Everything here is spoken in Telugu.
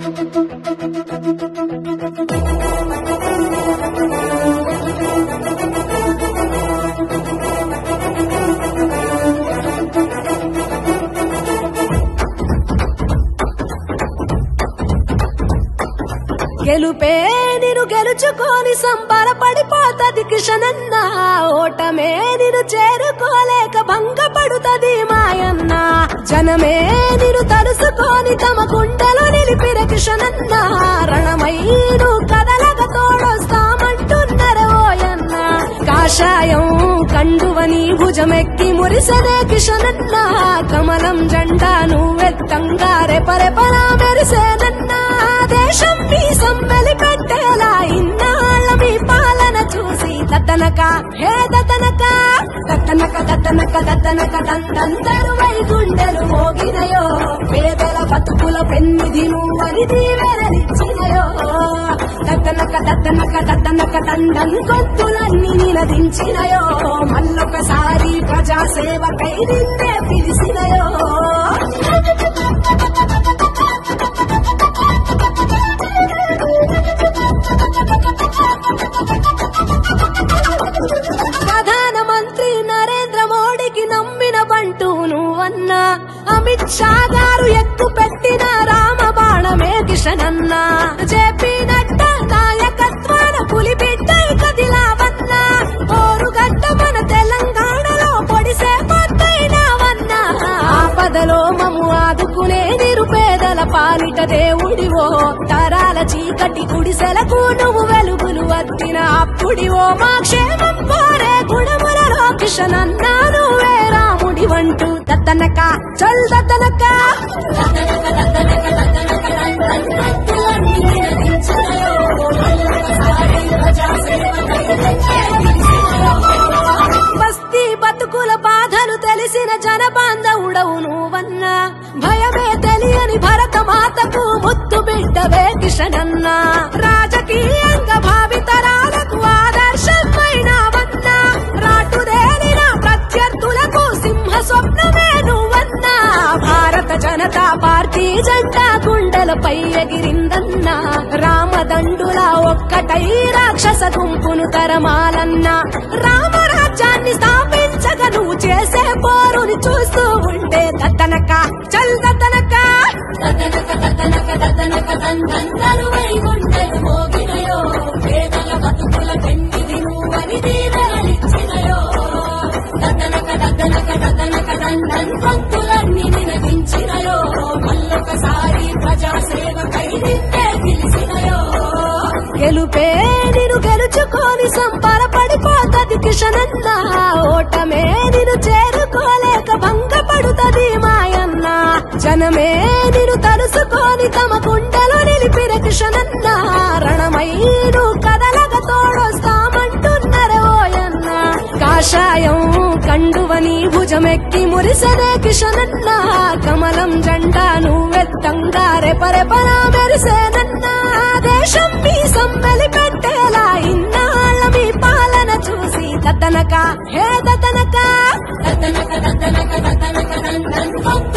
గెలుపే నిన్ను గెలుచుకొని సంబరపడిపోతది కిషనన్న, ఓటమే నిన్ను చేరుకోలేక భంగపడుతది మాయన్న. జనమే నిన్ను తలుసుకొని తమ గుండెలో నిలిపిన కిషనన్న, రణమై నువ్వు కదలక తోడొస్తామంటున్నరే ఓయన్న. కాషాయం కండువని భుజమెక్కి మురిసనే కిషనన్న, కమలం జెండా నువ్వెత్తంగా రెపరెపలా మెరిసేనన్న. దేశం మీ సమ్మెలి పెట్టేలా ఇన్నాళ్ళ మీ పాలన చూసి దత్తనక హే దత్తనక దత్తనక దత్తనక దత్తనక దంతందరువై గుండెలు మోగినయో, పేదల బతుకుల పెన్నిధి నువ్వని దీవెనలిచ్చినయో. దత్తనక దత్తనక దత్తనక దండం గొంతులన్నీ నినదించినయో, మళ్ళొకసారి ప్రజాసేవకై నిన్నే పిలిచినయో. ప్రధానమంత్రి నరేంద్ర మోడీకి నమ్మిన బంటూ నువ్వన్నా, అమిత్ షా గారు ఎక్కు పెట్టిన రామ బాణమే కిషనన్న. జేపీ నడ్డా నాయకత్వాన పులిబిడ్డై కదిలావన్నా, ఓరుగడ్డ మన తెలంగాణలో పొడిసే పొద్దైనావన్నా. ఆపదలో మమ్ము ఆదుకునే నిరుపేదల పాలిట దేవుడివో, తరాల చీకటి గుడిసెలకు నువ్వు వెలుగులు వత్తిన అప్పుడివో. మా క్షేమం కోరే గుణములలో కిషనన్న నువ్వే రాముడివంటూ దత్తనక చల్ దత్తనక దత్తనక దత్తనక దత్తనక దంతంతులన్నీ నినదించినయో, మళ్ళొకసారి ప్రజాసేవకై నిన్నే పిలిచినయో. బస్తీ బతుకుల బాధలు తెలిసిన జనబాంధవుడవు నువ్వన్నా, భయమే తెలియని భరత మాతకు ముద్దు బిడ్డవే కిషనన్న. రాజకీయంగా భావితరాలకు ఆదర్శమైనవన్నా, రాటుదేలిన ప్రత్యర్థులకు సింహ స్వప్నమే నువ్వన్నా. భారత జనతా పార్టీ జెండా గుండెలపై ఎగిరిందన్నా, రామదండులా ఒక్కటై రాక్షస గుంపును తరమాలన్నా. రామరాజ్యాన్ని స్థాపించగా నువ్వు చేసే పోరుని చూస్తూ ఉంటే దత్తనక చల్ దత్తనక దత్తనక దత్తనక దత్తనక దంతందరువై గుండెలు మోగినయో, పేదల బతుకుల పెన్నిధి నువ్వని దీవెనలిచ్చినయో. దత్తనక దత్తనక దత్తనక దండం గొంతులన్నీ నినదించినయో, మళ్ళొకసారి ప్రజాసేవకై నిన్నే పిలిచినయో. గెలుపే నిన్ను గెలుచుకొని సంబరపడిపోతది కిషనన్న, ఓటమే నిన్ను చేరుకోలేక భంగపడుతది మాయన్న. జనమే నిన్ను తలుసుకొని తమ గుండెలో నిలిపిన కిషనన్న, రణమై నువ్వు కదలక తోడొస్తామంటున్నరే ఓయన్న. కాషాయం కండువని భుజమెక్కి మురిసనే కిషనన్న, కమలం జెండా నువ్వెత్తంగా రెపరెపలా మెరిసేనన్న. దేశం మీ సమ్మెలి పెట్టేలా ఇన్నాళ్ళ మీ పాలన చూసి దత్తనక హే దత్తనక దత్తనక దత్తనక దత్తనక దంతం